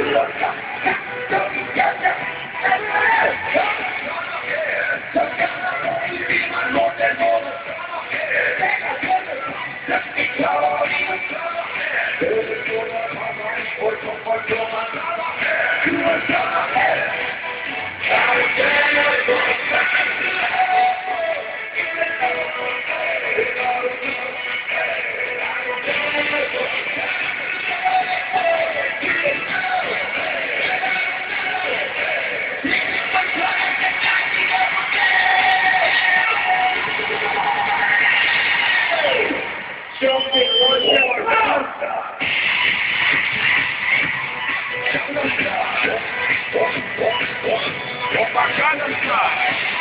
Gangnam Style.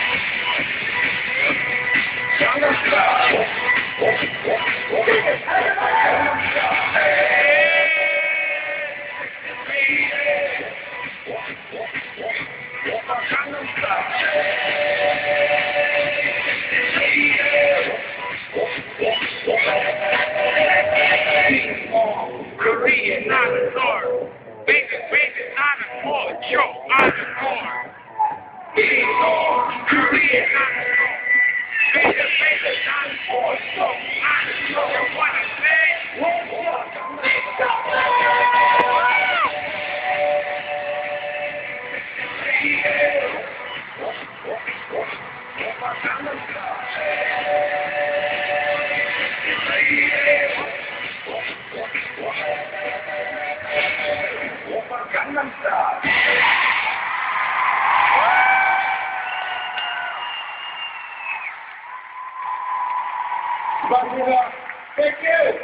Gangnam Style. Gangnam Style. Korean, not a sword. Baby, not a sword. Yo, I'm a sword. Korean, not a sword. Baby, not a sword. So, I'm a sword. What I say? Gangnam Style. Thank you.